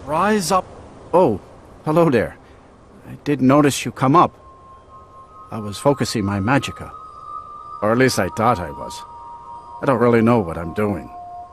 Rise up. Oh, hello there. I did notice you come up. I was focusing my magicka. Or at least I thought I was. I don't really know what I'm doing.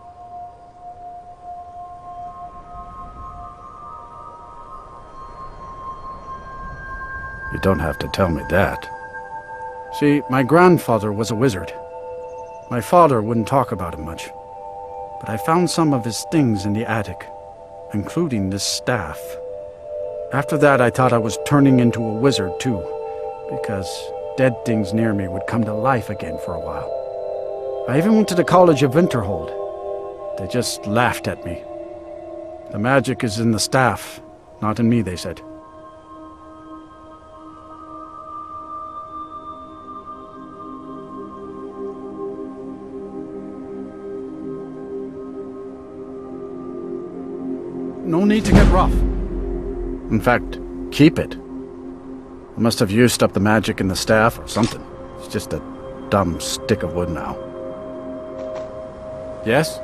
You don't have to tell me that. See, my grandfather was a wizard. My father wouldn't talk about him much. But I found some of his things in the attic, including this staff. After that, I thought I was turning into a wizard, too, because dead things near me would come to life again for a while. I even went to the College of Winterhold. They just laughed at me. The magic is in the staff, not in me, they said. No need to get rough. In fact, keep it. I must have used up the magic in the staff or something. It's just a dumb stick of wood now. Yes?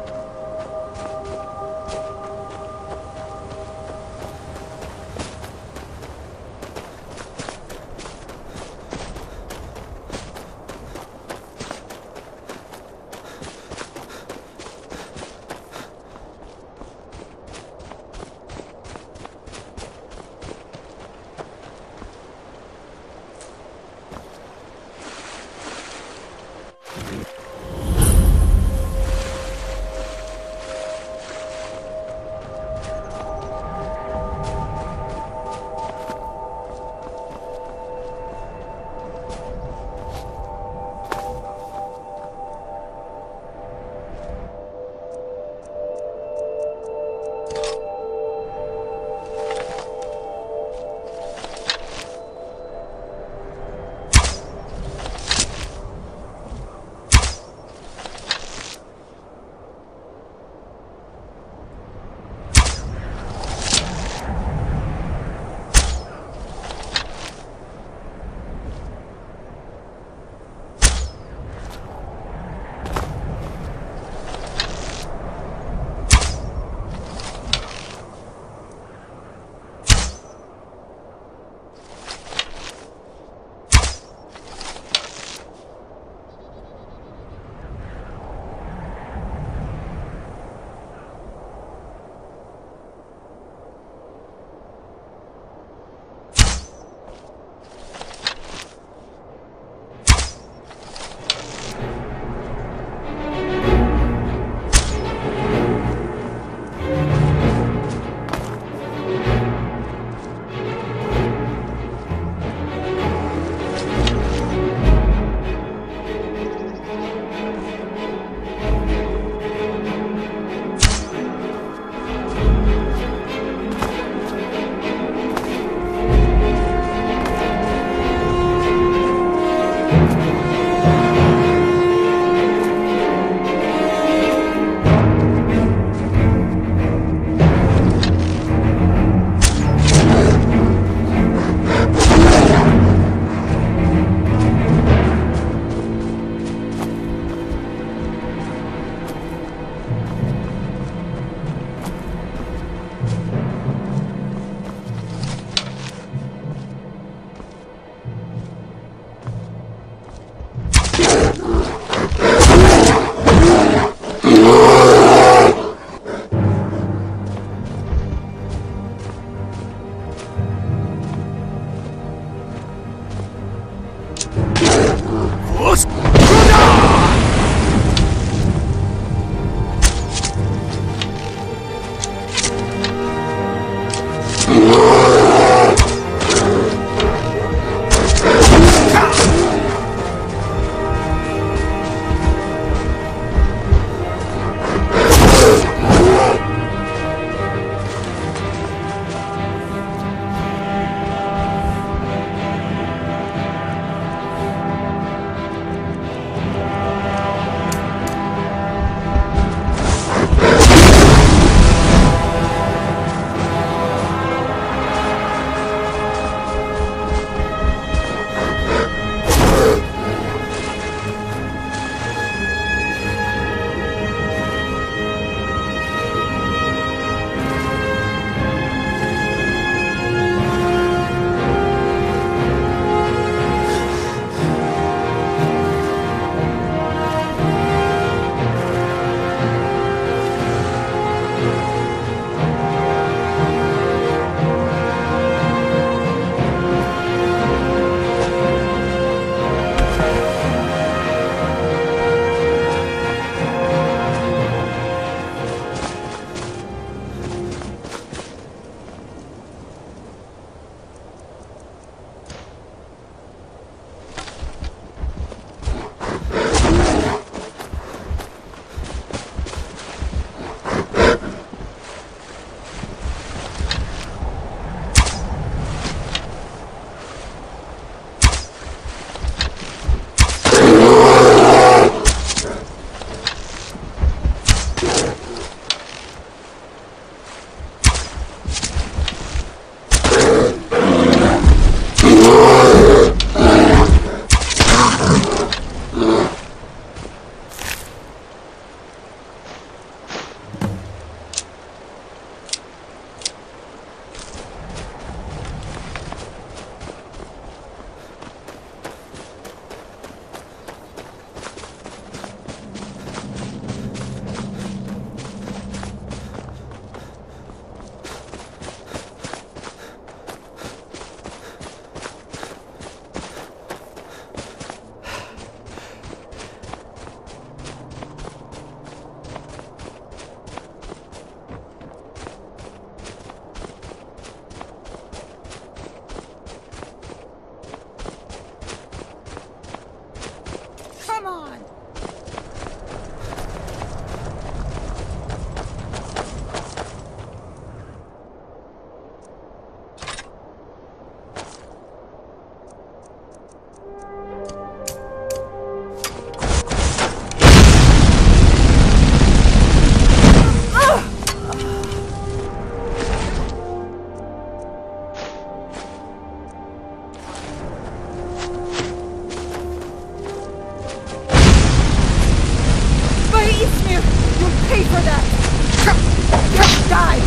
pay for that! Die!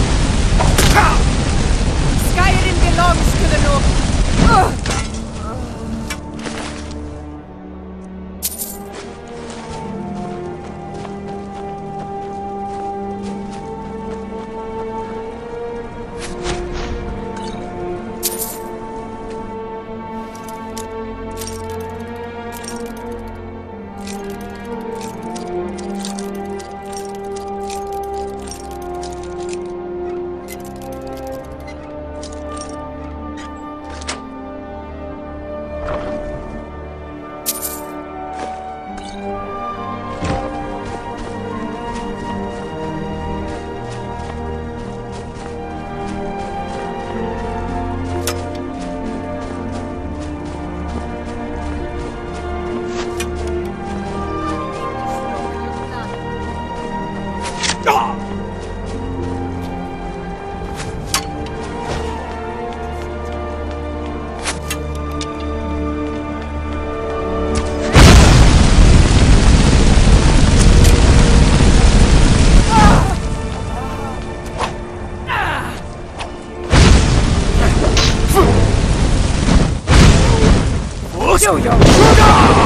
Skyrim belongs to the North. Yo, yo!